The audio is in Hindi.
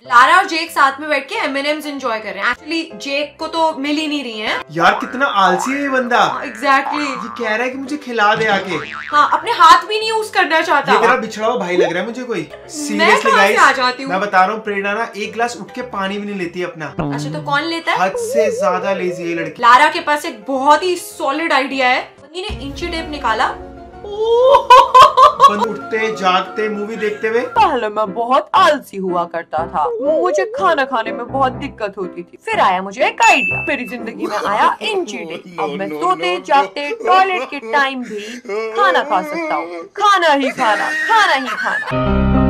लारा और जेक साथ में बैठ के M&M's एंजॉय कर रहे हैं। एक्चुअली जेक को तो मिल ही नहीं रही है। यार कितना आलसी है ये बंदा। एग्जैक्टली ये कह रहा है कि मुझे खिला दे आके। हाँ, अपने हाथ भी नहीं यूज करना चाहता। ये मेरा बिछड़ा हुआ भाई लग रहा है मुझे कोई। सीरियसली गाइस, आ जाती हूँ। मैं बता रहा हूँ, प्रेरणा ना एक गिलास उठ के पानी भी नहीं लेती है अपना। अच्छा, तो कौन लेता है? हद से ज्यादा लेजी है लड़की। लारा के पास एक बहुत ही सॉलिड आइडिया है। बंदी ने इंची टेप निकाला। उठते जागते मूवी देखते हुए। पहले मैं बहुत आलसी हुआ करता था, मुझे खाना खाने में बहुत दिक्कत होती थी। फिर आया मुझे एक आइडिया, मेरी जिंदगी में आया इंची टेप। अब मैं सोते जागते टॉयलेट के टाइम भी खाना खा सकता हूँ। खाना ही खाना, खाना ही खाना।